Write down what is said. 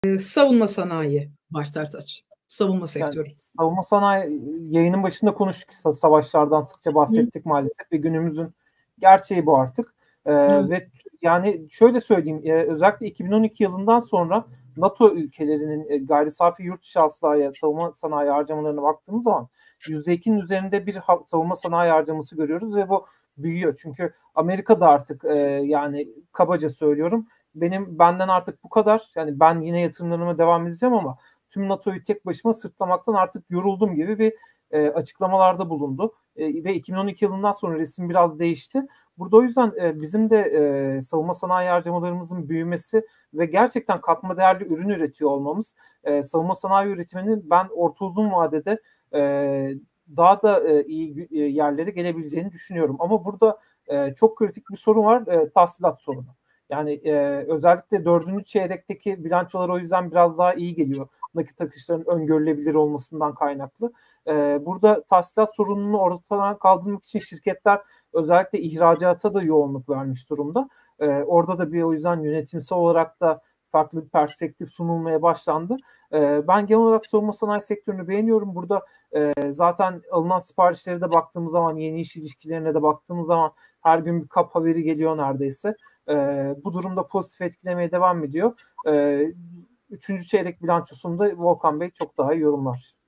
Savunma sanayi başlarsa savunma Yani sektörü. savunma sanayi yayının başında konuştuk. Savaşlardan sıkça Hı. bahsettik maalesef ve günümüzün gerçeği bu artık. Evet. Ve yani şöyle söyleyeyim, özellikle 2012 yılından sonra NATO ülkelerinin gayri safi yurt dışı hasılaya savunma sanayi harcamalarına baktığımız zaman %2'nin üzerinde bir savunma sanayi harcaması görüyoruz ve bu büyüyor. Çünkü Amerika da artık yani kabaca söylüyorum, benden artık bu kadar. Yani ben yine yatırımlarıma devam edeceğim ama tüm NATO'yu tek başıma sırtlamaktan artık yoruldum gibi bir açıklamalarda bulundu. Ve 2012 yılından sonra resim biraz değişti. Burada o yüzden bizim de savunma sanayi harcamalarımızın büyümesi ve gerçekten katma değerli ürün üretiyor olmamız, savunma sanayi üretiminin ben orta uzun vadede e, daha da iyi yerlere gelebileceğini düşünüyorum. Ama burada çok kritik bir sorun var, tahsilat sorunu. Yani özellikle dördüncü çeyrekteki bilançolar o yüzden biraz daha iyi geliyor. Nakit akışlarının öngörülebilir olmasından kaynaklı. Burada tahsilat sorununu ortadan kaldırmak için şirketler özellikle ihracata da yoğunluk vermiş durumda. Orada da bir o yüzden yönetimsel olarak da farklı bir perspektif sunulmaya başlandı. Ben genel olarak savunma sanayi sektörünü beğeniyorum. Burada zaten alınan siparişlere de baktığımız zaman, yeni iş ilişkilerine de baktığımız zaman her gün bir kap haberi geliyor neredeyse. Bu durumda pozitif etkilemeye devam ediyor. Üçüncü çeyrek bilançosunda Volkan Bey çok daha iyi yorumlar.